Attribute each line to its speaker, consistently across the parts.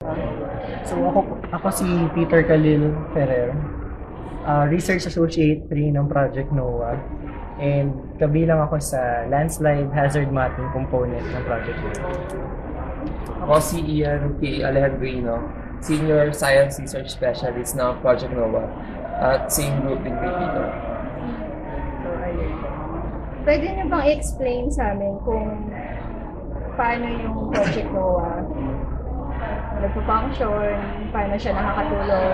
Speaker 1: So ako si Peter Khalil Ferrer, Research Associate 3 ng Project NOAA. And kabilang ako sa landslide hazard mapping component ng Project NOAA.
Speaker 2: Ako si Ian P. Alejandrino, Senior Science Research Specialist ng Project NOAA at same group din kay Peter.
Speaker 3: Pwede niyo bang i-explain sa amin kung paano yung Project NOAA nagpo-function, paano siya nakakatulong?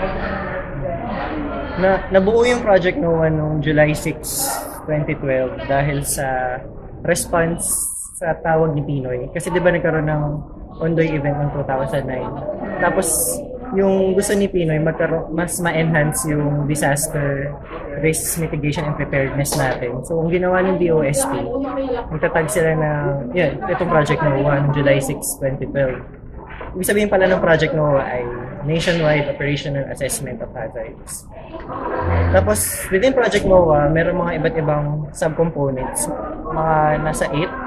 Speaker 1: Nabuo yung Project NOAA noong July 6, 2012 dahil sa response sa tawag ni Pinoy. Kasi di ba nagkaroon ng Ondoy event ng 2009. Tapos yung gusto ni Pinoy mas ma-enhance yung disaster risk mitigation and preparedness natin. So ang ginawa ng DOST, nagtatag sila na itong Project NOAA noong July 6, 2012. Ibig sabihin pala ng Project NOAA ay Nationwide Operational Assessment of Hazards. Tapos, within Project NOAA, meron mga iba't ibang subcomponents. Mga nasa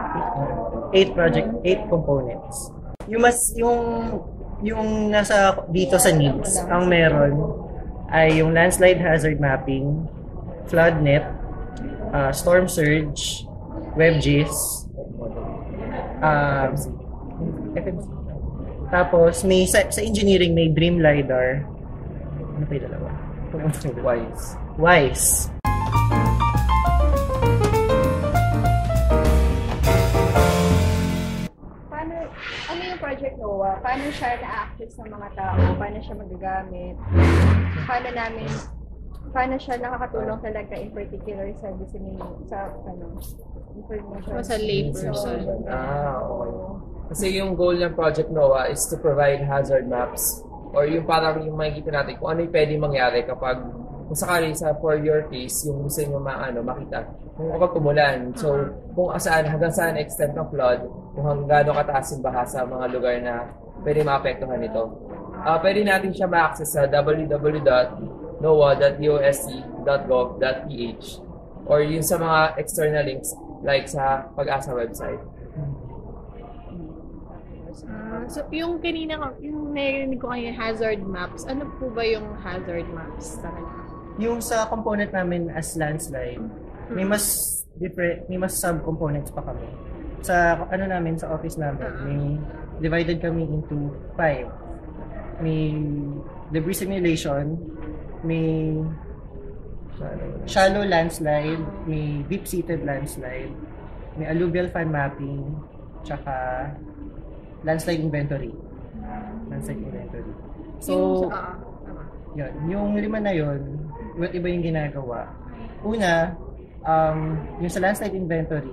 Speaker 1: 8 components. Yung nasa dito sa needs, ang meron ay yung landslide hazard mapping, flood net, storm surge, WebGIS, FMC. Tapos, sa engineering, may Dream LiDAR. Ano pa yung dalawa? WISE.
Speaker 3: Ano yung Project NOAA? Paano siya na-access ng mga tao? Paano siya magagamit? Paano siya nakakatulong talaga in particular sa dissemination, sa information?
Speaker 4: Sa layperson.
Speaker 2: Okay. Kasi yung goal ng Project NOAA is to provide hazard maps or yung parang yung makikita natin kung ano yung pwede mangyari kapag kung sakali for your case, yung gusto nyo makita kung kapag umulan. So, kung hanggang saan extent ng flood, kung hanggang gaano kataas yung baha sa mga lugar na pwede maapektuhan ito. Pwede natin siya ma-access sa www.noaa.dost.gov.ph or yun sa mga external links like sa Pag-asa website.
Speaker 4: So, yung narinig ko kayo hazard maps, ano po ba yung hazard maps talaga?
Speaker 1: Yung sa component namin as landslide, may mas sub-components pa kami. Sa sa office namin, may divided kami into 5. May debris simulation, may shallow landslide, may deep-seated landslide, may alluvial fan mapping, tsaka landslide inventory. So, yung 5 na yun, iba't iba yung ginagawa. Una, yung sa landslide inventory,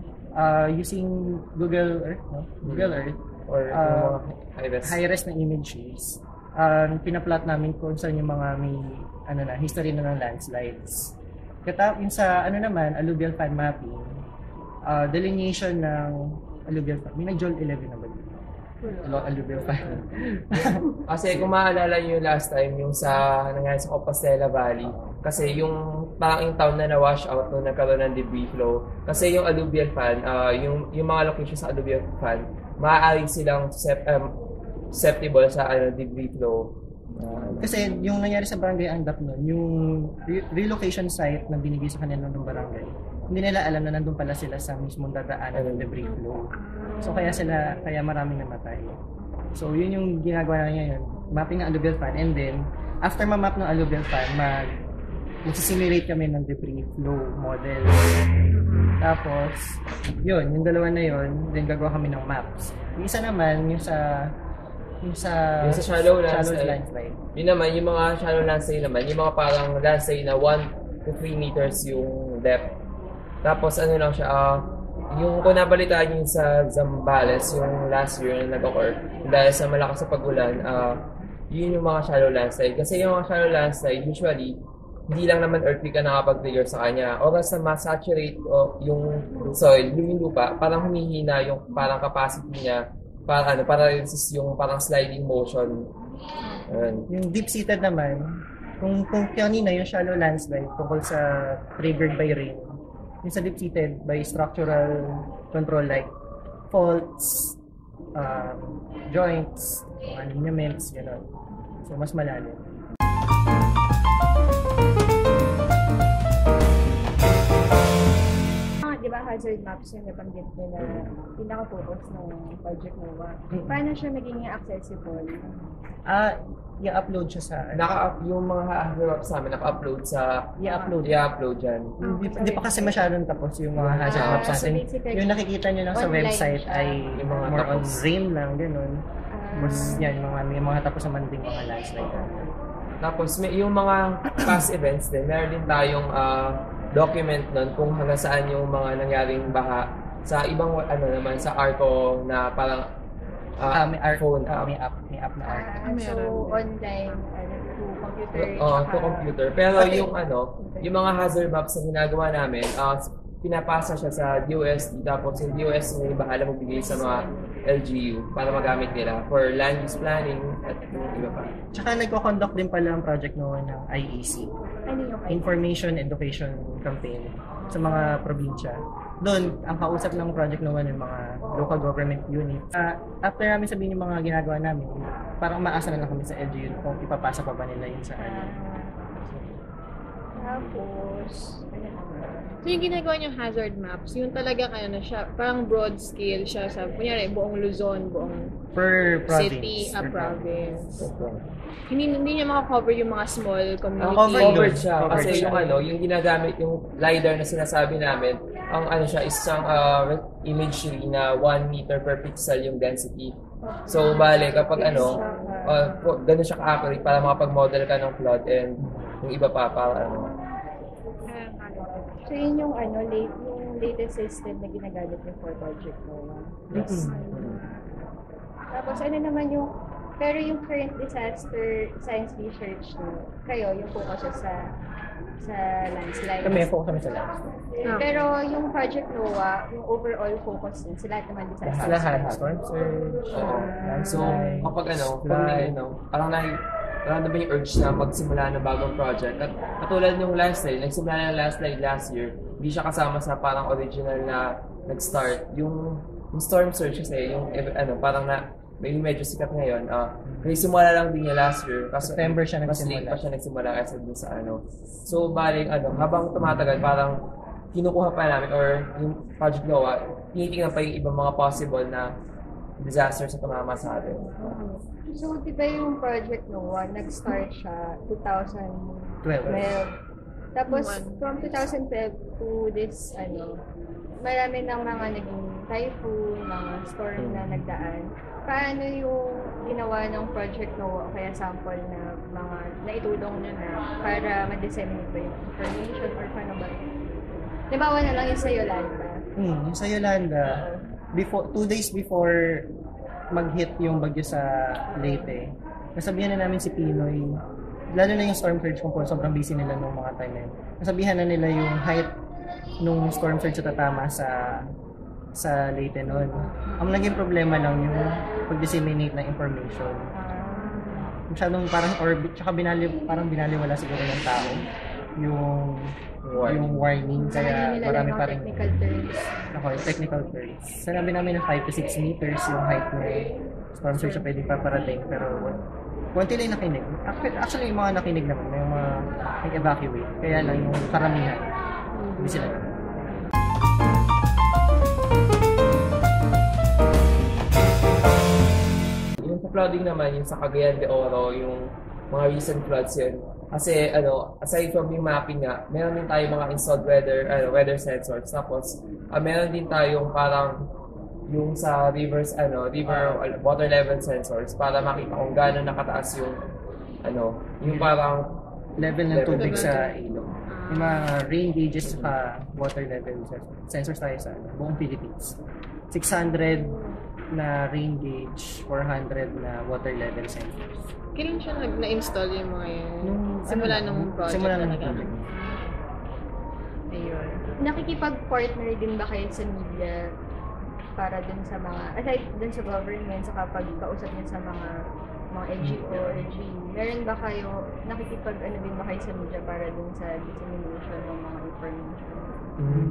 Speaker 1: using Google Earth,
Speaker 2: Or
Speaker 1: high-res na images, pinaplot namin kung saan yung mga may history na ng landslides. Yung sa alluvial fan mapping, delineation ng alluvial fan. May nag-Joel 11 na ba dito? Alluvial fan.
Speaker 2: Kasi kung maaalala nyo last time, yung nangyari sa Compostela Valley, kasi yung parang yung town na na-wash out nung nagkaroon ng debris flow. Kasi yung alluvial fan, yung mga location sa alluvial fan, maaari silang susceptible sa debris flow.
Speaker 1: Kasi yung nangyari sa barangay Andap nun, yung relocation site na binigay sa kanila ng barangay, hindi nila alam na nandun pala sila sa mismong dadaanan ng debris flow. So kaya maraming namatay. So yun yung ginagawa namin ngayon, mapping ng alluvial fan, and then after ma-map ng alluvial fan, mag-simulate kami ng debris flow model. Tapos, yung dalawa na yun, then gagawa kami ng maps. Yung isa naman, yung sa
Speaker 2: shallow landslide. Yun naman, yung mga shallow landslide naman, yung mga parang landslide na 1 to 3 meters yung depth. Tapos lang siya, yung kung nabalitaan yung sa Zambales, yung last year na nag-occur, dahil sa malakas sa pag-ulan, yun yung mga shallow landslide. Kasi yung mga shallow landslide, usually, hindi lang naman earthquake ang nakapag-trigger sa kanya. Oras na ma-saturate yung soil, yung lupa, parang humihina yung parang capacity niya para resist yung parang sliding motion.
Speaker 1: Yung deep-seated naman, kung kanina yung shallow landslide tungkol sa triggered by rain, yung sa deep-seated by structural control like faults, joints, mga lineaments, gano'n. So, mas malalim.
Speaker 3: Di ba hazard maps yung nabanggit nila pinaka-focus ng Project Nova? Paano siya magiging accessible?
Speaker 1: I-upload siya sa...
Speaker 2: Yung mga hazard maps namin, naka-upload sa... I-upload dyan.
Speaker 1: Hindi pa kasi masyadong tapos yung mga hazard maps
Speaker 3: so
Speaker 1: natin. Yung nakikita nyo lang sa
Speaker 3: online
Speaker 1: website
Speaker 3: siya.
Speaker 1: ay
Speaker 2: Yung mga
Speaker 1: more on
Speaker 2: tapos.
Speaker 1: rain lang, gano'n. Yan, may mga tapos naman din mga landslide.
Speaker 2: Tapos may yung mga past events din, meron din tayong document nun kung hanggang saan yung mga nangyaring baha sa ibang naman sa Arco na parang
Speaker 1: May
Speaker 2: phone app.
Speaker 1: May app na art.
Speaker 3: So, online, through computer.
Speaker 2: To computer. Pero yung mga hazard maps na ginagawa namin, pinapasa siya sa DOST, tapos yung DOST na yung bahala magbigay sa mga LGU para magamit nila for land use planning at yung iba pa.
Speaker 1: Tsaka nagko-conduct din pala ang project noon ng IEC,
Speaker 3: Ano yung
Speaker 1: Information Education Campaign, sa mga probinsya. Doon, ang kausap ng project noon yung mga local government units. After namin sabihin yung mga ginagawa namin, parang maasa na lang kami sa LGU kung ipapasa pa ba nila yun sa
Speaker 3: Tapos,
Speaker 4: So yung ginagawa niyong hazard maps, yung talagang siya, parang broad scale siya sa, kunyari, buong Luzon, buong
Speaker 1: per province.
Speaker 4: city, province. Hindi niya makakover yung mga small community.
Speaker 2: Covered siya.
Speaker 1: Covered
Speaker 2: Kasi
Speaker 1: siya.
Speaker 2: yung ginagamit, yung LiDAR na sinasabi namin, ang siya, isang imagery na 1 meter per pixel yung density. So, bale, kapag ganun siya ka-accurate para makapag-model ka ng flood and yung iba pa para
Speaker 3: so yun yung yung latest system na ginagamit niyo for Project Nova.
Speaker 2: Yes.
Speaker 3: Tapos naman pero yung current disaster science research niyo, kayo, yung focus sa landslide.
Speaker 1: Kami, focus kami sa landslide.
Speaker 3: Pero yung Project NOAA, yung overall focus din, sa lahat naman disaster.
Speaker 1: Lahat. Storm surge,
Speaker 2: So,
Speaker 1: landslide,
Speaker 2: kapag
Speaker 1: flood.
Speaker 2: parang na ba yung urge na magsimula ng bagong project. At katulad ng landslide, nagsimula ng landslide last year, hindi siya kasama sa parang original na nag-start. Yung storm surge kasi, yung parang may medyo sikat ngayon. Kasi simula lang din niya last year. Kasi
Speaker 1: September siya
Speaker 2: mas
Speaker 1: nagsimula.
Speaker 2: late pa siya nagsimula kasi dun sa So, baling habang tumatagal, parang kinukuha pa namin or yung Project NOAA, tinitingnan pa yung ibang mga possible na disasters na tumama sa atin.
Speaker 3: So, di ba yung Project NOAA, nag-start siya 2012. Tapos, from 2012 to this, marami ng mga naging typhoon, mga storm na nagdaan. Paano yung ginawa ng Project NOAA, kaya sample na mga naitulong nyo na para ma-disseminate ba yung information or paano ba? Nabawa na lang yung sa Yolanda.
Speaker 1: Yung sa Yolanda, 2 days before mag-hit yung bagyo sa Leyte, nasabihan na namin si Pinoy, lalo na yung storm surge kung sobrang busy nila nung mga time na yun. Nasabihan na nila yung height nung storm surge na tatama sa Leyte noon. Ang naging problema lang yung pag-disseminate ng information. Masyadong parang tsaka parang binaliwala siguro ng tao yung warning, kaya marami pa rin
Speaker 3: technical terms.
Speaker 1: Technical terms. Sanabi namin na 5 to 6 meters yung height ng storm surge na pwedeng paparating, pero konti lang nakinig. Actually, yung mga nakinig naman, may mga nag-evacuate. Kaya lang yung karamihan, hindi sila naman.
Speaker 2: Yung flooding naman, yung sa Cagayan de Oro, yung mga recent floods yun. Kasi aside from yung mapping nga, meron din tayo mga installed weather sensors. Tapos meron din tayong parang yung sa river water level sensors para makita kung gaano nakataas yung yung parang
Speaker 1: level ng tubig sa ilog. Yung mga rain gauges sa water level sensors tayo sa buong Philippines. 600 na rain gauge, 400 na water level sensors.
Speaker 4: Kailan siya na-install yung mga yan? Simula nung project?
Speaker 1: Simula nung project.
Speaker 4: Ayun.
Speaker 3: Nakikipag-partner din ba kayo sa media para dun sa mga, aside dun sa government, saka pagkausap niyo sa mga NGO, LGU, meron ba kayo, din ba kayo sa media para dun sa dissemination ng mga information?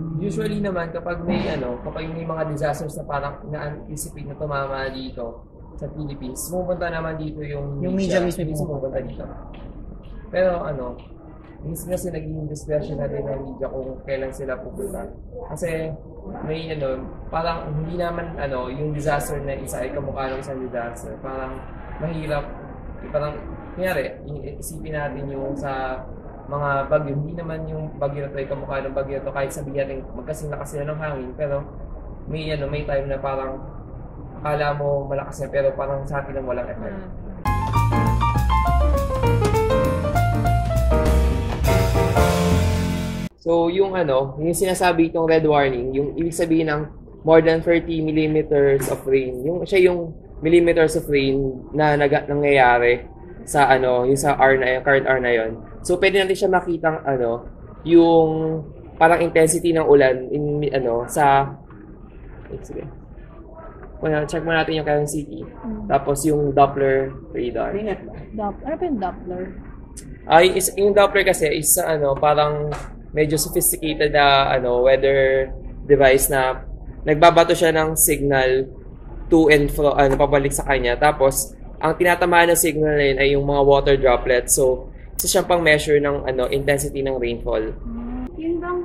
Speaker 2: Usually naman kapag may mga disasters na parang na-anticipate na tumama dito, sa Philippines. Pumunta naman dito yung
Speaker 1: media mismo
Speaker 2: pumunta dito. Pero minsan kasi naging discretion na din ng media kung kailan sila pupunta. Kasi may parang hindi naman yung disaster na isa ay kamukha ng isang disaster. Parang mahirap, parang kunyari, isipin natin yung sa mga bagyo, hindi naman yung bagyo na ito ay kamukha ng bagyo na ito kahit sabihin natin magkasing lakas sila ng hangin, pero may time na parang akala mo malakas na pero parang sa atin lang walang effect. So, yung sinasabi itong red warning, yung ibig sabihin ng more than 30 millimeters of rain, siya yung millimeters of rain na nangyayari sa yung sa R na yung current R na yon. So, pwede natin siya makitang yung parang intensity ng ulan sa sige. Check mo natin yung Quezon City. Tapos yung Doppler radar.
Speaker 4: Ano pa yung Doppler?
Speaker 2: Yung Doppler kasi is parang medyo sophisticated na weather device na nagbabato siya ng signal to and fro pabalik sa kanya. Tapos ang tinatamaan ng signal na yun ay yung mga water droplets. So isa siyang pang measure ng intensity ng rainfall.
Speaker 3: Yun bang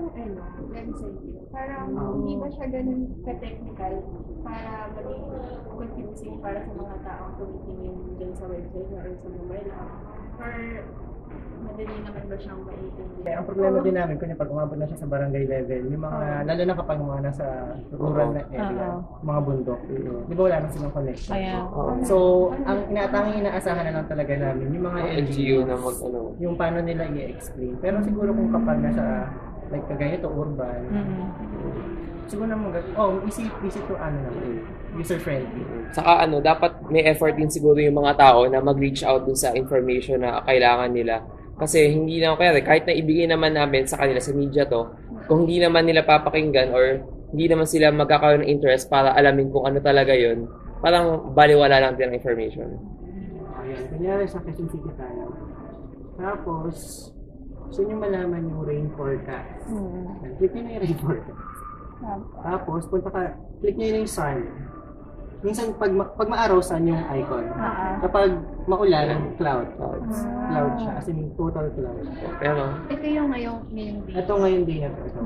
Speaker 3: parang hindi ba siya ganun ka-technical para maging confusing para sa mga taong tumitingin dyan sa website or sa mobile app? Or madali naman ba siyang maintindihan?
Speaker 1: Ang problema din namin, kung pag umabot na siya sa barangay level, yung mga, lalo na kapag mga nasa rural na area, mga bundok, di ba wala na silang connection? So, ang inaasahan na lang talaga namin, yung mga LGU na yung paano nila i-explain. Pero siguro kung kapag nasa, like kagaya urban, siguro naman, easy to user-friendly.
Speaker 2: Saka dapat may effort din siguro yung mga tao na mag-reach out dun sa information na kailangan nila. Kasi hindi na kahit na ibigay naman namin sa kanila sa media to, kung hindi naman nila papakinggan or hindi naman sila magkakaroon ng interest para alamin kung ano talaga yun, parang baliwala lang din ang information.
Speaker 1: Ayan, kanyari sa Quezon City tayo. Tapos, gusto nyo malaman yung rain forecast. Click nyo na yung rain forecast. Tapos, click nyo yung sun. Minsan, pag maaraw, sun yung icon. Kapag maulan, cloud siya. As in, total cloud.
Speaker 2: Pero,
Speaker 3: ito yung ngayong day.
Speaker 1: Ito ngayon day na ito.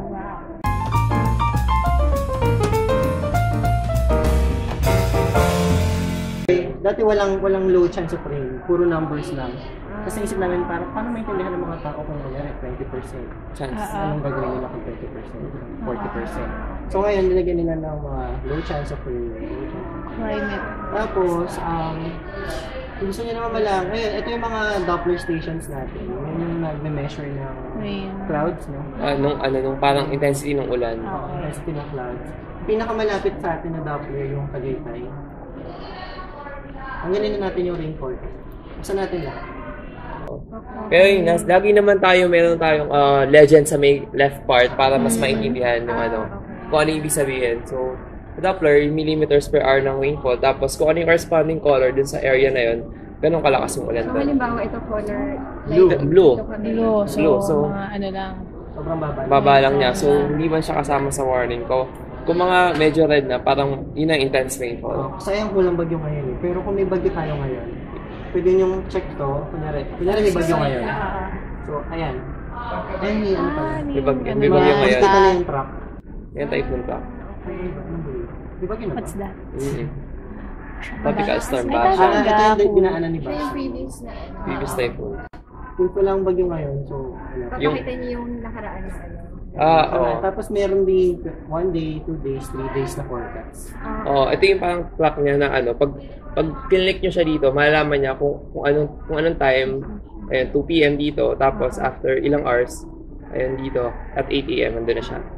Speaker 1: Dati walang low chance of rain. Puro numbers lang. Kasi isip namin, paano maintindihan ng mga tao kung nangyari 20% chance? Anong gagawin nila kung 20%, 40%? So ngayon, nilagyan nila ng mga low chance of rain.
Speaker 4: Climate.
Speaker 1: Tapos, kung gusto nyo naman malaman, ayun, ito yung mga Doppler stations natin. Yun yung nagme-measure ng clouds, no?
Speaker 2: Nung parang intensity ng ulan.
Speaker 1: Intensity ng clouds. Pinakamalapit sa atin na Doppler yung Tagaytay. Ang ganun natin yung rain forecast. Basta natin lahat.
Speaker 2: Pero yun, lagi naman meron tayong legend sa may left part para mas maintindihan yung kung ano ibig sabihin. So, Doppler, millimeters per hour ng rainfall. Tapos kung ano yung corresponding color dun sa area na yun, ganun kalakas yung ulan
Speaker 3: So,
Speaker 2: doon.
Speaker 3: halimbawa ito color
Speaker 2: Blue.
Speaker 4: So, mga lang.
Speaker 1: Sobrang
Speaker 2: baba lang niya. So, hindi man siya kasama sa warning ko. Kung mga medyo red na, parang yun ang intense rainfall.
Speaker 1: Sayang kulang bagyo ngayon eh. Pero kung may bagyo tayo ngayon, pwede nyo check to. Kunyari may bagyo ngayon. So, ayan. Ayan,
Speaker 2: May bagyo ngayon.
Speaker 1: Kita na yung truck.
Speaker 2: Yan typhoon truck.
Speaker 1: May bagyo na ba?
Speaker 4: What's that?
Speaker 2: Tropical storm ba?
Speaker 1: Ito yung dinaanan ni
Speaker 3: Siya
Speaker 1: Bash.
Speaker 3: yung previous na
Speaker 2: Previous typhoon.
Speaker 1: Kung walang bagyo ngayon, so
Speaker 3: papakita niyo yung nakaraan na
Speaker 1: Tapos meron din 1 day, 2 days, 3 days na forecast.
Speaker 2: Ito yung parang clock niya na pag click niyo siya dito, malalaman niya kung anong time. Ayan, 2 PM dito, tapos after ilang hours, ayan dito, at 8 AM, nandun na siya.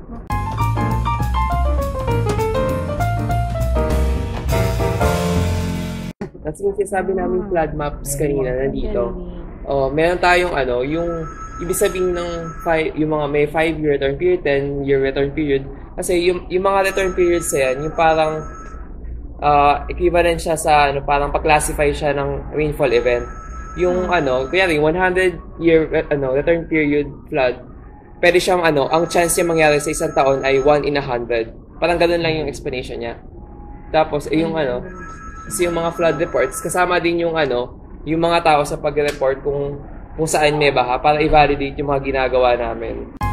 Speaker 2: At yung sinasabi namin flood maps kanina nandito, meron tayong yung ibig sabihin ng yung mga may 5-year return period, 10-year return period. Kasi yung mga return periods na yan, yung parang equivalent siya sa parang pag-classify siya ng rainfall event. Yung kunyari 100-year return period flood, pwede siyang ang chance niya mangyari sa isang taon ay 1 in 100. Parang ganun lang yung explanation niya. Tapos yung Kasi yung mga flood reports, kasama din yung yung mga tao sa pag-report kung saan may baha para i-validate yung mga ginagawa namin.